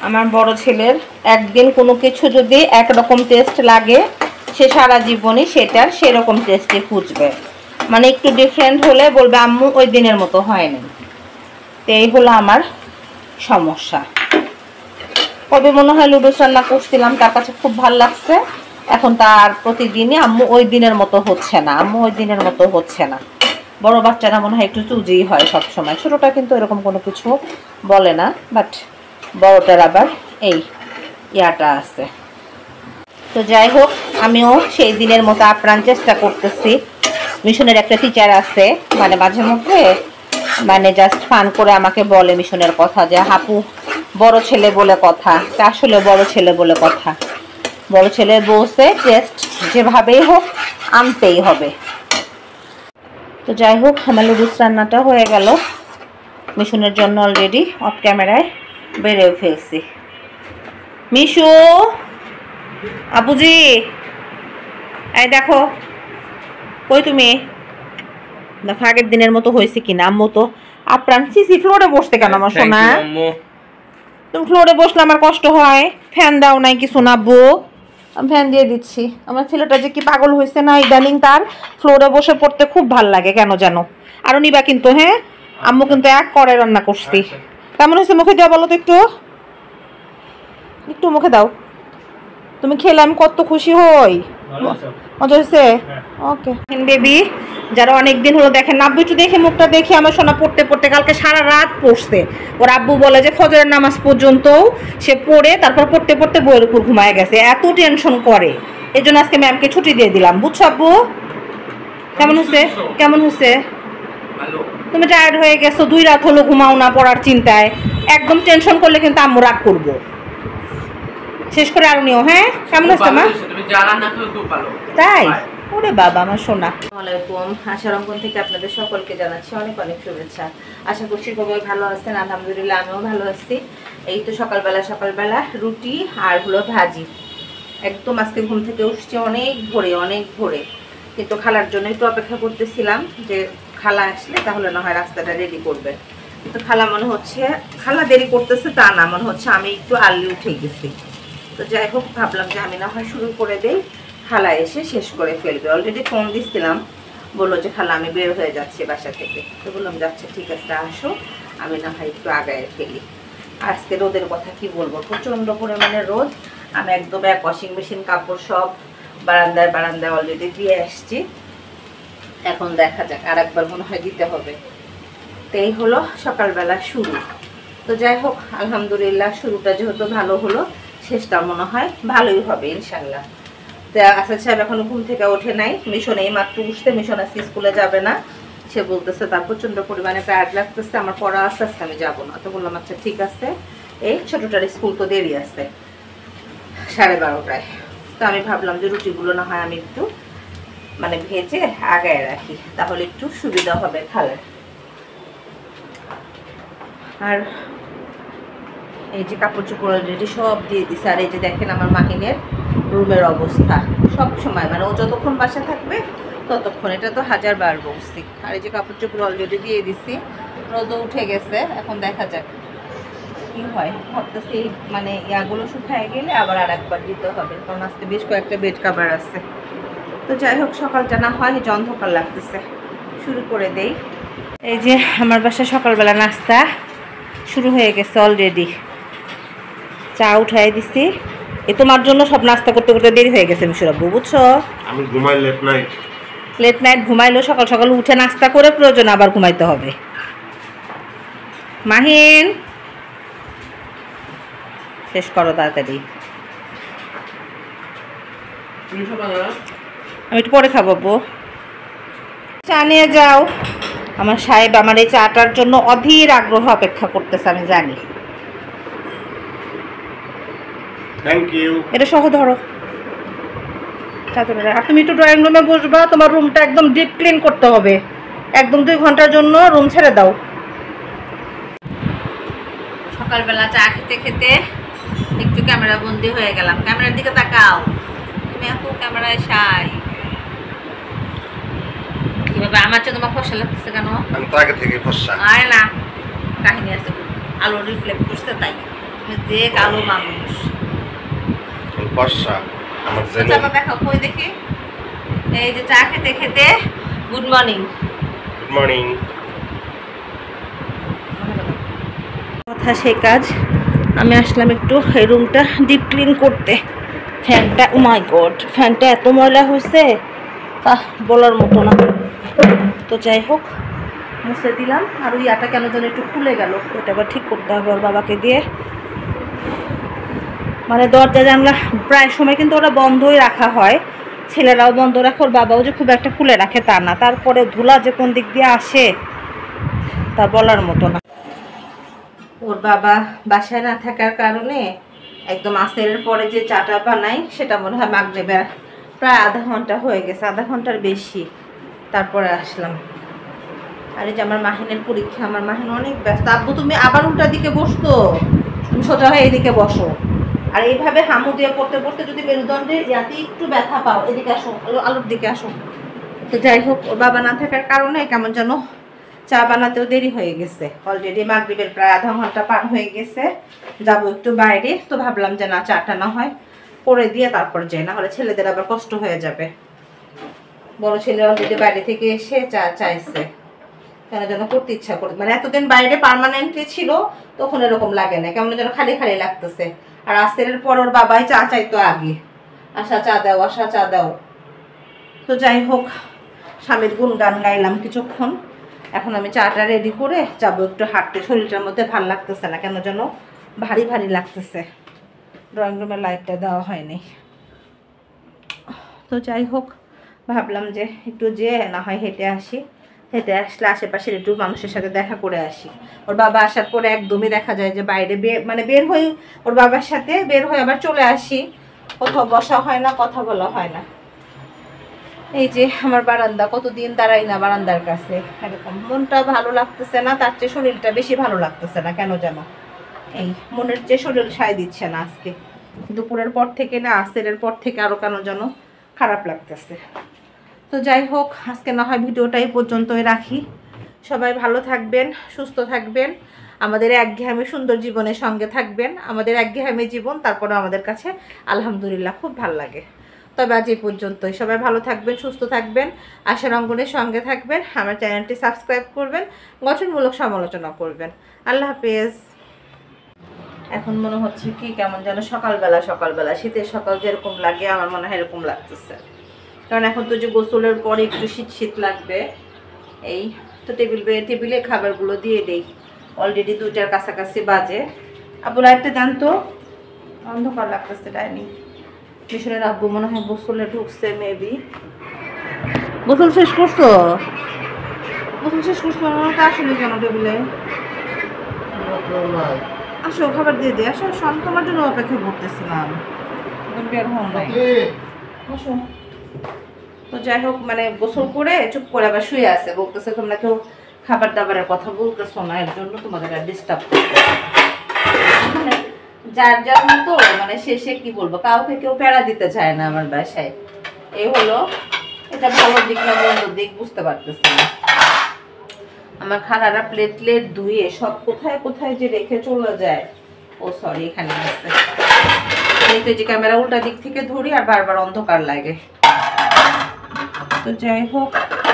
আমার বড় ছেলের একদিন কোনো কিছু যদি একরকম টেস্ট লাগে, সে সারা জীবনই সেটার সেরকম টেস্টে খুঁজবে। মানে একটু ডিফারেন্ট হলে বলবে আম্মু ওই দিনের মতো হয়নি। তো এই হলো আমার সমস্যা। কবে মনে হয় লুডুস রান্না করছিলাম, তার কাছে খুব ভালো লাগছে। এখন তার প্রতিদিনই আম্মু ওই দিনের মতো হচ্ছে না, আম্মু ওই দিনের মতো হচ্ছে না। বড় বাচ্চারা মনে হয় একটু চুজিই হয় সবসময়, ছোটোটা কিন্তু এরকম কোনো কিছু বলে না, বাট বড়টার আবার এই ইয়াটা আছে। তো যাই হোক, আমিও সেই দিনের মতো আপ্রাণ চেষ্টা করতেছি। মিশনের একটা টিচার আছে, মানে মাঝে মধ্যে মানে জাস্ট ফান করে আমাকে বলে মিশনের কথা, যে হাপু বড় ছেলে বলে কথা, তা আসলে বড় ছেলে বলে কথা। বড় ছেলে বলছে টেস্ট যেভাবেই হোক আনতেই হবে। তো যাই হোক, আমার লুডুস রান্নাটা হয়ে গেল। মিশনের জন্য অলরেডি অফ ক্যামেরায় বেড়েও ফেলছি। মিশু, আপুজি, এই দেখো, কই তুমি? দেখো আগের দিনের মতো হয়েছে কিনা। আম্মু তো আপ্রাণ সিসি ফ্লোরে বসতে কেন আমার সোনা? তুমি ফ্লোরে বসলে আমার কষ্ট হয়। ফ্যান দাও নাই কিছু না আব্বু? আমি ফ্যান দিয়ে দিচ্ছি। আমার ছেলেটা যে কি পাগল হয়েছে না ইদানিং, তার ফ্লোরে বসে পড়তে খুব ভাল লাগে কেন জানো। আরো নিবা কিন্তু, হ্যাঁ? আম্মু কিন্তু এক করে রান্না করছি। কেমন হয়েছে মুখে দেওয়া বলো তো, একটু একটু মুখে দাও। তুমি খেলে আমি কত খুশি হই। মজা হয়েছে? ওকে বেবি, যারা অনেকদিন হলো দেখেন, আব্বু একটু দেখে মুখটা দেখে। আমার সোনা পড়তে পড়তে কালকে সারা রাত পড়ছে। ওর আব্বু বলে যে ফজরের নামাজ পর্যন্তও সে পড়ে তারপর পড়তে পড়তে বইয়ের উপর ঘুমায় গেছে, এত টেনশন করে। এই জন্য আজকে ম্যামকে ছুটি দিয়ে দিলাম, বুঝছো আব্বু? কেমন হয়েছে? কেমন হয়েছে? তুমি টায়ার্ড হয়ে গেছো, 2 রাত হলো ঘুমাও না পড়ার চিন্তায়। একদম টেনশন করলে কিন্তু আম্মু রাগ করবো। শেষ করে আরো নিও, হ্যাঁ? কেমন হচ্ছে মা? তাই? ওরে বাবা আমার সোনা। আসসালামু আলাইকুম, আশা রঙ্গন থেকে আপনাদের সকলকে জানাচ্ছি অনেক অনেক শুভেচ্ছা। আশা করছি সবাই ভালো আছেন। আলহামদুলিল্লাহ আমিও ভালো আছি। এই তো সকালবেলা রুটি আর হলো ভাজি। একদম আজকে ঘুম থেকে উঠছি অনেক ভোরে, কিন্তু খালার জন্য একটু অপেক্ষা করতেছিলাম যে খালা আসলে তাহলে না হয় রাস্তাটা রেডি করবে। তো খালা মনে হচ্ছে খালা দেরি করতেছে তা না, মনে হচ্ছে আমি একটু আর্লি উঠে গেছি। তো যাই হোক, ভাবলাম যে আমি না হয় শুরু করে দেই, খালা এসে শেষ করে ফেলবে। অলরেডি ফোন দিচ্ছিলাম, বললো যে খালা আমি বের হয়ে যাচ্ছি বাসা থেকে। তো বললাম যাচ্ছে, ঠিক আছে আসো, আমি না হয় একটু আগায় ফেলি। আজকে রোদের কথা কি বলবো, প্রচণ্ড পরিমাণে রোদ। আমি একদম এক ওয়াশিং মেশিন কাপড় সব বারান্দায় অলরেডি দিয়ে আসছি। এখন দেখা যাক, আর একবার মনে হয় দিতে হবে। তো এই হলো সকালবেলা শুরু। তো যাই হোক, আলহামদুলিল্লাহ শুরুটা যেহেতু ভালো হলো, শেষটা মনে হয় ভালোই হবে ইনশাল্লাহ। তো আসাদ সাহেব এখনো ঘুম থেকে ওঠে নাই। মিশন এই মাত্র উঠতে, মিশন আজকে স্কুলে যাবে না। সে বলতেছে তার প্রচণ্ড পরিমাণে টায়ার্ড লাগতেছে, আমার পড়া আস্তে আজকে আমি যাবো না। তো বললাম আচ্ছা ঠিক আছে। এই ছোটোটার স্কুল তো দেরি আছে, 12:30টায়। তো আমি ভাবলাম যে রুটিগুলো না হয় আমি একটু মানে ভেজে আগায় রাখি, তাহলে একটু সুবিধা হবে খালার। আর এই যে কাপড় চোপড় অলরেডি সব দিয়ে দিছে। আর এই যে দেখেন আমার মাহিনের রুমের অবস্থা, সব সময় মানে ও যতক্ষণ বাসা থাকবে ততক্ষণ, এটা তো 1000বার বলছি। আর এই যে কাপড় চোপড় অলরেডি দিয়ে দিছি, রোদও উঠে গেছে। এখন দেখা যাক কি হয়, ভাবতেছি মানে ইয়াগুলো শুকায় গেলে আবার আর একবার দিতে হবে, কারণ আজকে বেশ কয়েকটা বেড কাভার আছে। তো যাই হোক, সকালটা না হয় যে অন্ধকার লাগতেছে, শুরু করে দেই। এই যে আমার বাসায় সকালবেলা নাস্তা শুরু হয়ে গেছে অলরেডি। চা উঠাই দিছি। এ তোমার জন্য সব নাস্তা করতে করতে দেরি হয়ে গেছে মিশুর আব্বু, বুঝছো? আমি ঘুমাই লেট নাইট ঘুমাইলেও সকাল সকাল উঠে নাস্তা করে প্রয়োজন আবার ঘুমাইতে হবে। মাহিন শেষ করো তাড়াতাড়ি, আমি একটু পরে খাবো। আব্বু চা নিয়ে যাও। আমার সাহেব আমার এই চাটার জন্য অধীর আগ্রহ অপেক্ষা করতেছে, আমি জানি। Thank you. এটা সহ ধরো। আর তুমি একটু ড্রয়িং রুমে বসবা, তোমার রুমটা একদম ডিপ ক্লিন করতে হবে। একদম 2 ঘন্টার জন্য রুম ছেড়ে দাও। সকালবেলা চা খেতে খেতে একটু ক্যামেরা বন্দি হয়ে গেলাম। ক্যামেরার দিকে তাকাও, তুমি এখন ক্যামেরায় সাই। কিভাবে আমার চেয়ে তোমার ফসা লাগতেছে কেন? আমি তো আগে থেকে ফসা। আয় না, কাহিনী আছে, আলো রিফ্লেক্ট করছে তাই। যে কালো মানুষ বর্ষা আমার জেনে চাপা দেখো কই দেখি এই যে চা খেতে খেতে গুড মর্নিং গুড মর্নিং। কথা সেই কাজ আমি আসলাম একটু এই রুমটা ডিপ ক্লিন করতে। ফ্যানটা ও মাই গড ফ্যানটা এত ময়লা হয়েছে তা বলার মতো না। তো যাই হোক মুছে দিলাম। আর ওই আটা কেন যেন একটু খুলে গেল, ওটা আবার ঠিক করতে হবে ওর বাবাকে দিয়ে। মানে দরজা জানলা প্রায় সময় কিন্তু ওরা বন্ধই রাখা হয়, ছেলেরাও বন্ধ রাখে, ওর বাবাও যে খুব একটা খুলে রাখে তা না। তারপরে ধুলা যে কোন দিক দিয়ে আসে তা বলার মতো না। ওর বাবা বাসায় না থাকার কারণে একদম আসরের পরে যে চাটা বানাই সেটা মনে হয় মাগরিবের প্রায় আধা ঘন্টা হয়ে গেছে, আধা ঘন্টার বেশি। তারপরে আসলাম। আর এই যে আমার মাহিনের পরীক্ষা, আমার মাহিন অনেক ব্যস্ত। আব্বু তুমি আবার উল্টা দিকে বসতো, তুমি সোজা হয়ে এদিকে বসো। আর এইভাবে হামু দিয়ে পড়তে পড়তে যদি মেরুদণ্ডের ইয়াতে একটু ব্যথা পাও, এদিকে আসো, আলোর দিকে আসো। তো যাই হোক ওর বাবা না থাকার কারণে কেমন যেন চা বানাতেও দেরি হয়ে গেছে। অলরেডি মাগরিবের প্রায় আধা ঘন্টা পার হয়ে গেছে। যাবো একটু বাইরে, তো ভাবলাম যে না চাটা না হয় করে দিয়ে তারপর যাই, না হলে ছেলেদের আবার কষ্ট হয়ে যাবে। বড় ছেলে অলরেডি বাইরে থেকে এসে চা চাইছে, কেন যেন করতে ইচ্ছা করে। মানে এতদিন বাইরে পার্মানেন্টলি ছিল তখন এরকম লাগে না, কেমন যেন খালি খালি লাগতেছে। আর আসরের পর ওর বাবাই চা চাইতো আগে, আসা চা দাও, আসা চা দাও। তো যাই হোক স্বামীর গুণগান গাইলাম কিছুক্ষণ। এখন আমি চাটা রেডি করে যাবো একটু হাঁটতে। শরীরটার মধ্যে ভাল লাগতেছে না, কেন যেন ভারী ভারী লাগতেছে। ড্রয়িং রুমের লাইটটা দেওয়া হয়নি। তো যাই হোক ভাবলাম যে একটু যে না হয় হেঁটে আসি, হেঁটে আসলে আশেপাশের একটু মানুষের সাথে দেখা করে আসি। ওর বাবা আসার পরে একদমই দেখা যায় যে বাইরে মানে বের হই, ওর বাবার সাথে বের হয়ে আবার চলে আসি, কোথাও বসা হয় না, কথা বলা হয় না। এই যে আমার বারান্দা, কতদিন দাঁড়াই না বারান্দার কাছে, এরকম মনটা ভালো লাগতেছে না, তার চেয়ে শরীরটা বেশি ভালো লাগতেছে না কেন যেন। এই মনের চেয়ে শরীর সায় দিচ্ছে না আজকে, দুপুরের পর থেকে না আসরের পর থেকে আরও কেন যেন খারাপ লাগতেছে। তো যাই হোক আজকে না হয় ভিডিওটা এই পর্যন্তই রাখি। সবাই ভালো থাকবেন, সুস্থ থাকবেন, আমাদের একঘেয়েমি সুন্দর জীবনের সঙ্গে থাকবেন। আমাদের একঘেয়েমি জীবন তারপরে আমাদের কাছে আলহামদুলিল্লাহ খুব ভালো লাগে। তবে আজ এই পর্যন্তই। সবাই ভালো থাকবেন, সুস্থ থাকবেন, আশার অঙ্গনের সঙ্গে থাকবেন, আমার চ্যানেলটি সাবস্ক্রাইব করবেন, গঠনমূলক সমালোচনা করবেন। আল্লাহ হাফেজ। এখন মনে হচ্ছে কি কেমন যেন সকালবেলা সকালবেলা শীতের সকাল যেরকম লাগে আমার মনে হয় এরকম লাগতেছে। কারণ এখন তো যে গোসলের পরে একটু শীত শীত লাগবে। এই তো টেবিলে খাবারগুলো দিয়ে দেই। অলরেডি 2টার কাছাকাছি বাজে। আব্বু লাইটটা দেন তো, অন্ধকার লাগতেছে ডাইনিং। মিশনের আব্বু মনে হয় গোসলে ঢুকছে মেবি। গোসল শেষ করছো? গোসল শেষ করছো তো আসলে কেন টেবিলে? আসো খাবার দিয়ে দিই, আসো আসো, আমি তোমার জন্য অপেক্ষা করতেছিলাম, বের হন নাই। আসো। তো যাই হোক মানে গোসল করে চুপ করে আবার শুয়ে আছে, বলতেছে তোমরা কেউ খাবার দাবারের কথা বলতেছো না, এর জন্য তোমাদের আর ডিস্টার্ব করতে। মানে যার যার মতো মানে শেষে কি বলবো, কাউকে কেউ প্যারা দিতে চায় না আমার বাসায়। এই হলো, এটা ভালো দিক না মন্দ দিক বুঝতে পারতেছি না। আমার খালারা প্লেট ধুয়ে সব কোথায় কোথায় যে রেখে চলে যায়। ও সরি, এখানে আছে। এই তো যে ক্যামেরা উল্টা দিক থেকে ধরি আর বারবার অন্ধকার লাগে। তো যাই হোক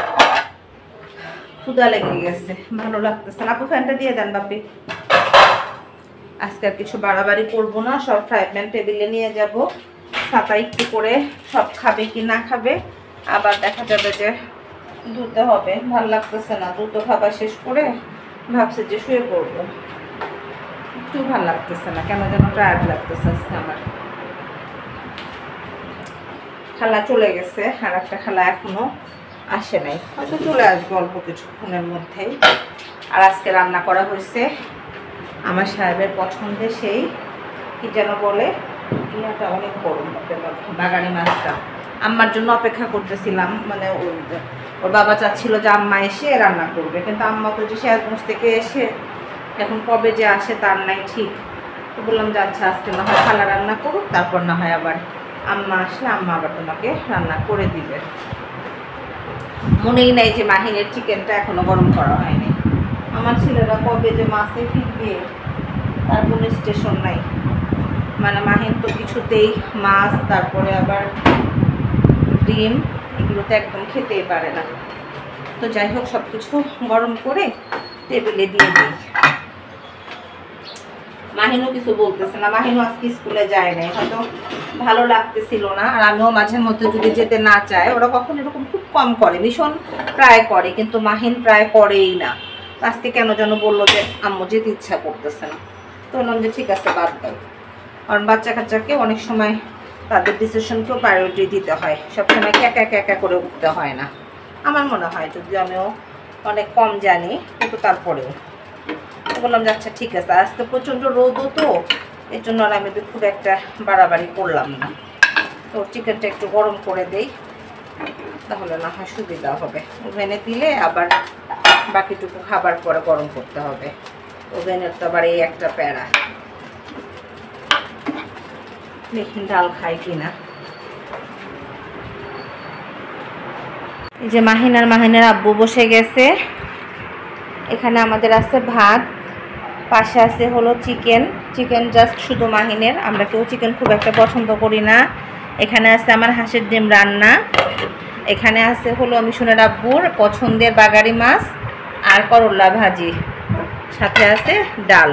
ক্ষুধা লেগে গেছে, ভালো লাগতেছে না। আপু ফ্যানটা দিয়ে দেন বাপি। আজকে আর কিছু বাড়াবাড়ি করবো না, সব ফ্রাই প্যান টেবিলে নিয়ে যাব। ছাতা একটু করে সব খাবে কি না খাবে, আবার দেখা যাবে যে ধুতে হবে। ভালো লাগতেছে না, দ্রুত খাবার শেষ করে ভাবছে যে শুয়ে পড়বো। একটু ভালো লাগতেছে না, কেন যেন টায়ার্ড লাগতেছে আজকে আমার। খালা চলে গেছে, আর একটা খালা এখনো আসে নাই, হয়তো চলে আসবে অল্প কিছুক্ষণের মধ্যেই। আর আজকে রান্না করা হয়েছে আমার সাহেবের পছন্দের সেই কি যেন বলে, ইয়াটা অনেক গরম, বাগানি মাছটা। আম্মার জন্য অপেক্ষা করতেছিলাম, মানে ওর বাবা চাচ্ছিল যে আম্মা এসে রান্না করবে, কিন্তু আম্মা তো যে শেয়ারগঞ্জ থেকে এসে এখন কবে যে আসে তার নাই ঠিক। তো বললাম যে আচ্ছা আজকে না হয় খালা রান্না করুক, তারপর না হয় আবার আম্মা আসলে আম্মা আবার তোমাকে রান্না করে দিবে। মনেই নাই যে মাহিনের চিকেনটা এখনো গরম করা হয়নি। আমার ছেলেরা কবে যে মাছে ফিরবে তার কোনো স্টেশন নাই, মানে মাহিন তো কিছুতেই মাছ তারপরে আবার ডিম এগুলো তো একদম খেতেই পারে না। তো যাই হোক সব কিছু গরম করে টেবিলে দিয়ে দিই। মাহিনও কিছু বলতেছে না, মাহিনও আজকে স্কুলে যায় নাই, হয়তো ভালো লাগতেছিল না। আর আমিও মাঝে মধ্যে যদি যেতে না চাই, ওরা কখন এরকম খুব কম করে, ভীষণ প্রায় করে, কিন্তু মাহিন প্রায় করেই না। আজকে কেন যেন বললো যে আম্মু যেতে ইচ্ছা করতেছে না। তো বললাম যে ঠিক আছে বাদ দাও, কারণ বাচ্চা কাচ্চাকে অনেক সময় তাদের ডিসিশনকেও প্রায়োরিটি দিতে হয়, সবসময় একা একা করে উঠতে হয় না আমার মনে হয়, যদিও আমিও অনেক কম জানি, কিন্তু তারপরেও বললাম যে আচ্ছা ঠিক আছে। আজকে প্রচণ্ড রোদও তো, এর জন্য আর আমি খুব একটা বাড়াবাড়ি করলাম না। তো চিকেনটা একটু গরম করে দেই, তাহলে না হয় সুবিধা হবে। ওভেনে দিলে আবার বাকিটুকু খাবার পরে গরম করতে হবে, ওভেনের তো আবার এই একটা প্যারা। দেখি ডাল খাই কিনা। এই যে মাহিন আর মাহিনের আব্বু বসে গেছে। এখানে আমাদের আছে ভাত, পাশে আছে হলো চিকেন জাস্ট শুধু মাহিনের, আমরা কেউ চিকেন খুব একটা পছন্দ করি না। এখানে আছে আমার হাঁসের ডিম রান্না, এখানে আছে হলো মিশনের আব্বুর পছন্দের বাগারি মাছ আর করলা ভাজি, সাথে আছে ডাল।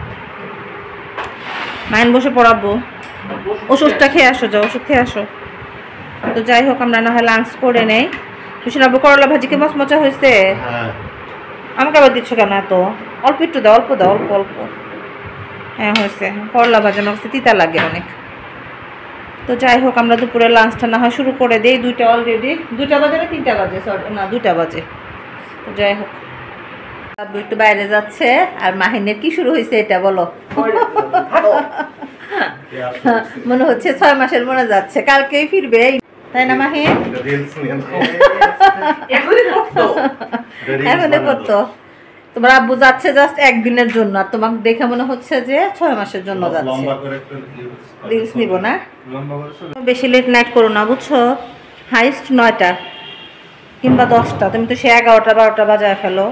মাহিন বসে পড়াবো, ওষুধটা খেয়ে আসো, যাও ওষুধ খেয়ে আসো। তো যাই হোক আমরা না হয় লাঞ্চ করে নেই। মিশনের আব্বু করলা ভাজি কি মচমচা হয়েছে? আমাকে আবার দিচ্ছ কেন এত? অল্প একটু দাও, অল্প দাও, অল্প অল্প। হ্যাঁ হয়েছে, করলা ভাজা আমার কাছে তিতা লাগে অনেক। তো যাই হোক আমরা দুপুরে লাঞ্চটা না হয় শুরু করে দিই, 2টা অলরেডি, 2টা বাজে না 3টা বাজে, সরি না 2টা বাজে। তো যাই হোক আব্বু একটু বাইরে যাচ্ছে, আর মাহিনের কি শুরু হয়েছে এটা বলো। মনে হচ্ছে 6 মাসের মনে যাচ্ছে, কালকেই ফিরবে, তাই না মাহিন? এখনই করতো। তোমার আব্বু যাচ্ছে জাস্ট একদিনের জন্য, আর তোমাকে দেখে মনে হচ্ছে যে 6 মাসের জন্য যাচ্ছে। রিলস নিব না, বেশি লেট নাইট করো না বুঝছো, হাইস্ট 9টা কিংবা 10টা, তুমি তো সে 11টা 12টা বাজায় ফেলো।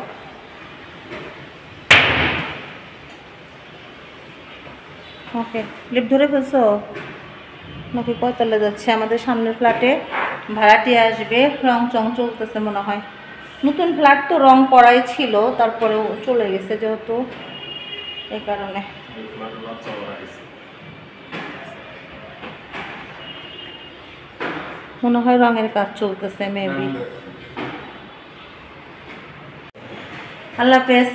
ওকে লিফট ধরে ফেলছো নাকি? কয়তলা যাচ্ছে? আমাদের সামনের ফ্ল্যাটে ভাড়াটি আসবে, রং চং চলতেছে মনে হয়। নতুন ফ্ল্যাট তো রং করাই ছিল, তারপরেও চলে গেছে যেহেতু, এই কারণে। মনে হয় রঙের কাজ চলতেছে মেবি। আল্লাহ হাফেজ।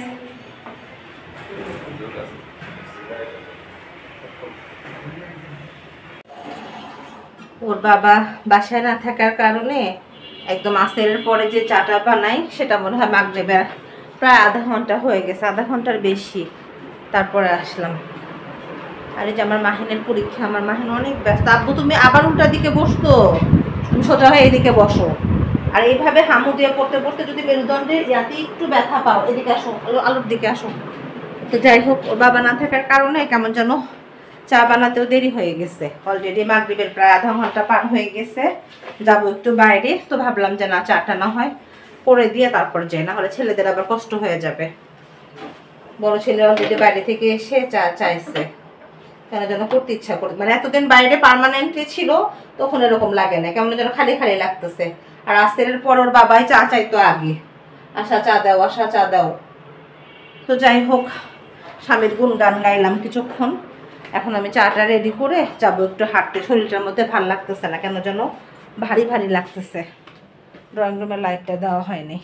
ওর বাবা বাসায় না থাকার কারণে একদম আসরের পরে যে চাটা বানাই সেটা মনে হয় মাগরিবের প্রায় আধা ঘন্টা হয়ে গেছে, আধা ঘন্টার বেশি, তারপরে আসলাম। আর এই যে আমার মাহিনের পরীক্ষা, আমার মাহিন অনেক ব্যস্ত। আব্বু তুমি আবার উল্টার দিকে বসতো, তুমি সোজা হয়ে এইদিকে বসো। আর এইভাবে হামু দিয়ে পড়তে পড়তে যদি মেরুদণ্ডে ইয়াতে একটু ব্যথা পাও, এদিকে আসো, আলুর দিকে আসো। তো যাই হোক ওর বাবা না থাকার কারণে কেমন যেন চা বানাতেও দেরি হয়ে গেছে, অলরেডি মাগরিবের প্রায় আধা ঘন্টা পার হয়ে গেছে। যাবো একটু বাইরে, তো ভাবলাম যে না চাটা না হয় করে দিয়ে তারপর যাই, না হলে ছেলেদের আবার কষ্ট হয়ে যাবে। বড় ছেলে অলরেডি বাইরে থেকে এসে চা চাইছে, কেন যেন করতে ইচ্ছা করে, মানে এতদিন বাইরে পার্মানেন্টলি ছিল তখন এরকম লাগে না, কেমন যেন খালি খালি লাগতেছে। আর আসরের পর ওর বাবাই চা চাইতো আগে, আশা চা দাও, আশা চা দাও। তো যাই হোক স্বামীর গুণগান গাইলাম কিছুক্ষণ, এখন আমি চাটা রেডি করে যাবো একটু হাঁটতে, শরীরটার মধ্যে ভাল লাগতেছে না, কেন যেন ভারী ভারী লাগতেছে। ড্রয়িং রুমের লাইটটা দেওয়া হয়নি।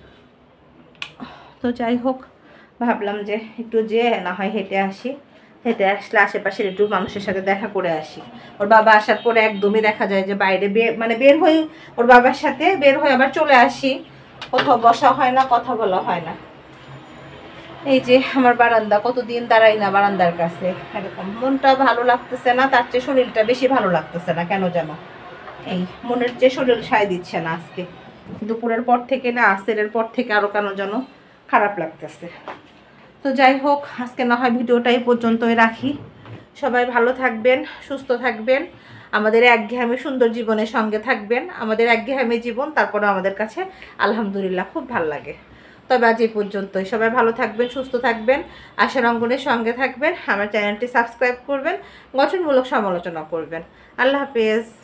তো যাই হোক ভাবলাম যে একটু যে না হয় হেঁটে আসি, হেঁটে আসলে আশেপাশের একটু মানুষের সাথে দেখা করে আসি। ওর বাবা আসার পরে একদমই দেখা যায় যে বাইরে মানে বের হই, ওর বাবার সাথে বের হয়ে আবার চলে আসি, কোথাও বসা হয় না, কথা বলা হয় না। এই যে আমার বারান্দা, কতদিন দাঁড়াই না বারান্দার কাছে, এরকম মনটা ভালো লাগতেছে না, তার চেয়ে শরীরটা বেশি ভালো লাগতেছে না, কেন যেন এই মনের চেয়ে শরীর সায় দিচ্ছে না। আজকে দুপুরের পর থেকে না, আসরের পর থেকে আরও কেন যেন খারাপ লাগতেছে। তো যাই হোক আজকে না হয় ভিডিওটা এই পর্যন্তই রাখি। সবাই ভালো থাকবেন, সুস্থ থাকবেন, আমাদের একঘেয়েমি সুন্দর জীবনের সঙ্গে থাকবেন। আমাদের একঘেয়েমি জীবন তারপরে আমাদের কাছে আলহামদুলিল্লাহ খুব ভালো লাগে। তবে আজ এই পর্যন্তই। সবাই ভালো থাকবেন, সুস্থ থাকবেন, আশার অঙ্গনের সঙ্গে থাকবেন, আমার চ্যানেলটি সাবস্ক্রাইব করবেন, গঠনমূলক সমালোচনা করবেন। আল্লাহ হাফেজ।